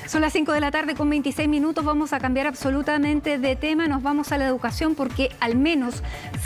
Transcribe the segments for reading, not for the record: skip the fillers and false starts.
Son las 5 de la tarde con 26 minutos. Vamos a cambiar absolutamente de tema. Nos vamos a la educación porque al menos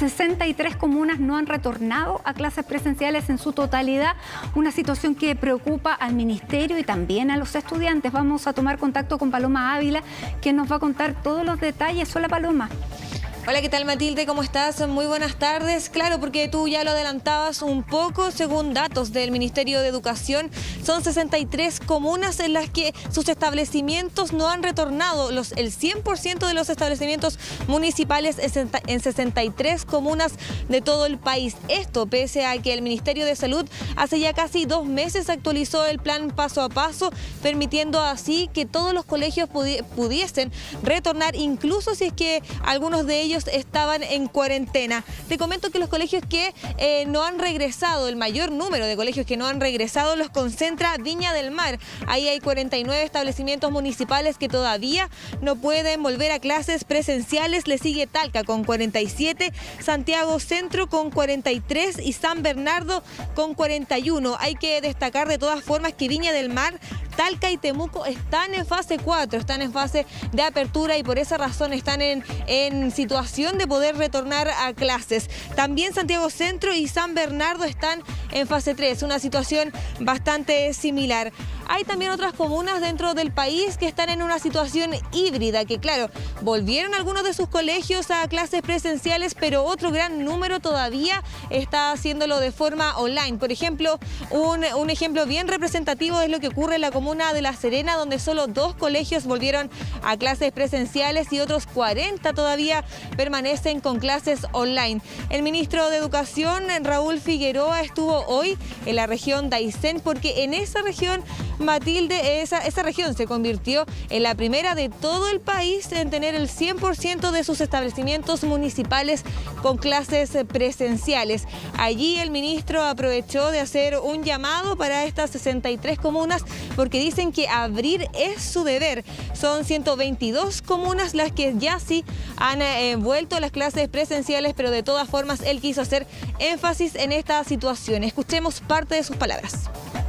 63 comunas no han retornado a clases presenciales en su totalidad. Una situación que preocupa al ministerio y también a los estudiantes. Vamos a tomar contacto con Paloma Ávila, quien nos va a contar todos los detalles. Hola, Paloma. Hola, ¿qué tal, Matilde? ¿Cómo estás? Muy buenas tardes. Claro, porque tú ya lo adelantabas un poco, según datos del Ministerio de Educación, son 63 comunas en las que sus establecimientos no han retornado. El 100% de los establecimientos municipales en 63 comunas de todo el país. Esto pese a que el Ministerio de Salud hace ya casi 2 meses actualizó el plan paso a paso, permitiendo así que todos los colegios pudiesen retornar, incluso si es que algunos de ellos estaban en cuarentena. Te comento que los colegios que no han regresado, el mayor número de colegios que no han regresado los concentra Viña del Mar. Ahí hay 49 establecimientos municipales que todavía no pueden volver a clases presenciales. Le sigue Talca con 47, Santiago Centro con 43 y San Bernardo con 41. Hay que destacar de todas formas que Viña del Mar, Talca y Temuco están en fase 4, están en fase de apertura y por esa razón están en situación de poder retornar a clases. También Santiago Centro y San Bernardo están en fase 3, una situación bastante similar. Hay también otras comunas dentro del país que están en una situación híbrida, que claro, volvieron algunos de sus colegios a clases presenciales, pero otro gran número todavía está haciéndolo de forma online. Por ejemplo, un ejemplo bien representativo es lo que ocurre en la comuna de La Serena, donde solo 2 colegios volvieron a clases presenciales y otros 40 todavía permanecen con clases online. El ministro de Educación, Raúl Figueroa, estuvo hoy en la región de Aysén porque en esa región, Matilde, esa región se convirtió en la primera de todo el país en tener el 100% de sus establecimientos municipales con clases presenciales. Allí el ministro aprovechó de hacer un llamado para estas 63 comunas porque dicen que abrir es su deber. Son 122 comunas las que ya sí han vuelto a las clases presenciales, pero de todas formas él quiso hacer énfasis en esta situación. Escuchemos parte de sus palabras.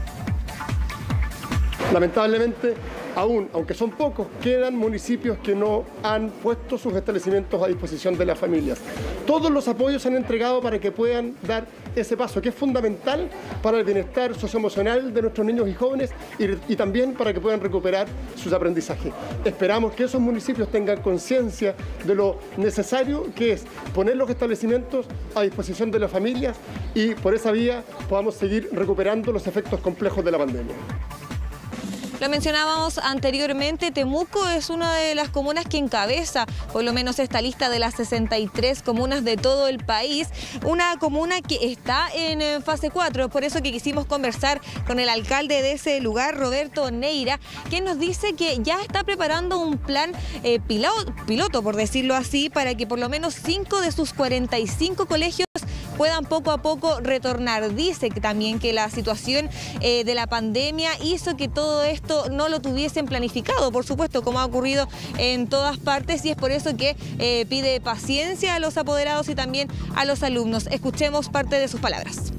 Lamentablemente, aunque son pocos, quedan municipios que no han puesto sus establecimientos a disposición de las familias. Todos los apoyos se han entregado para que puedan dar ese paso, que es fundamental para el bienestar socioemocional de nuestros niños y jóvenes y también para que puedan recuperar sus aprendizajes. Esperamos que esos municipios tengan conciencia de lo necesario que es poner los establecimientos a disposición de las familias y por esa vía podamos seguir recuperando los efectos complejos de la pandemia. Lo mencionábamos anteriormente, Temuco es una de las comunas que encabeza por lo menos esta lista de las 63 comunas de todo el país, una comuna que está en fase 4, por eso que quisimos conversar con el alcalde de ese lugar, Roberto Neira, quien nos dice que ya está preparando un plan piloto, por decirlo así, para que por lo menos 5 de sus 45 colegios puedan poco a poco retornar. Dice que también que la situación de la pandemia hizo que todo esto no lo tuviesen planificado, por supuesto, como ha ocurrido en todas partes, y es por eso que pide paciencia a los apoderados y también a los alumnos. Escuchemos parte de sus palabras.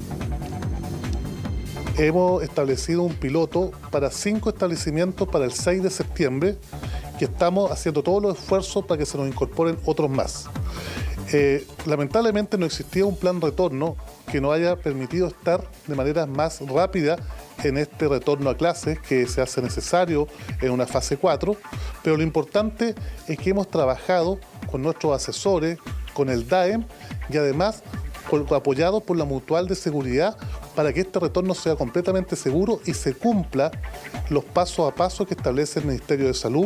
Hemos establecido un piloto para 5 establecimientos para el 6 de septiembre, que estamos haciendo todos los esfuerzos para que se nos incorporen otros más. Lamentablemente no existía un plan retorno que nos haya permitido estar de manera más rápida en este retorno a clases que se hace necesario en una fase 4, pero lo importante es que hemos trabajado con nuestros asesores, con el DAEM y además apoyados por la Mutual de Seguridad para que este retorno sea completamente seguro y se cumpla los pasos a paso que establece el Ministerio de Salud.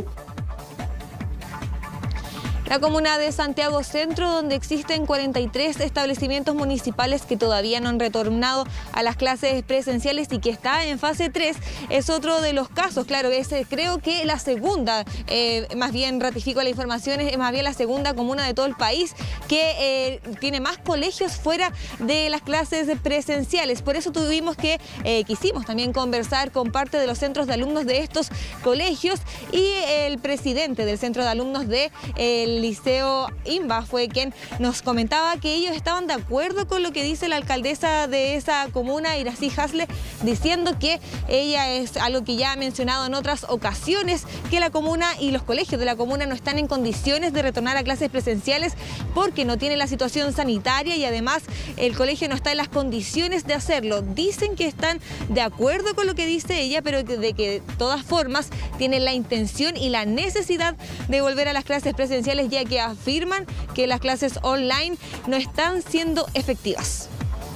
La comuna de Santiago Centro, donde existen 43 establecimientos municipales que todavía no han retornado a las clases presenciales y que está en fase 3, es otro de los casos. Claro, creo que la segunda, más bien ratifico la información, es más bien la segunda comuna de todo el país que tiene más colegios fuera de las clases presenciales. Por eso quisimos también conversar con parte de los centros de alumnos de estos colegios y el presidente del centro de alumnos de del Liceo INBA fue quien nos comentaba que ellos estaban de acuerdo con lo que dice la alcaldesa de esa comuna, Iracy Hasle, diciendo que ella es algo que ya ha mencionado en otras ocasiones, que la comuna y los colegios de la comuna no están en condiciones de retornar a clases presenciales porque no tiene la situación sanitaria y además el colegio no está en las condiciones de hacerlo. Dicen que están de acuerdo con lo que dice ella, pero de que de todas formas tienen la intención y la necesidad de volver a las clases presenciales, ya que afirman que las clases online no están siendo efectivas.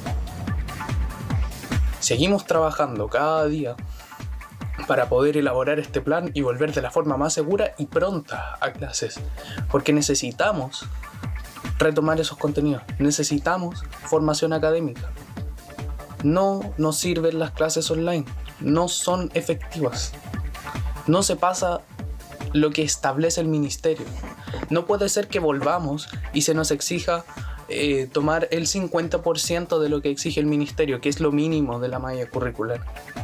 Seguimos trabajando cada día para poder elaborar este plan y volver de la forma más segura y pronta a clases, porque necesitamos retomar esos contenidos, necesitamos formación académica. No nos sirven las clases online, no son efectivas. No se pasa lo que establece el ministerio. No puede ser que volvamos y se nos exija tomar el 50% de lo que exige el ministerio, que es lo mínimo de la malla curricular.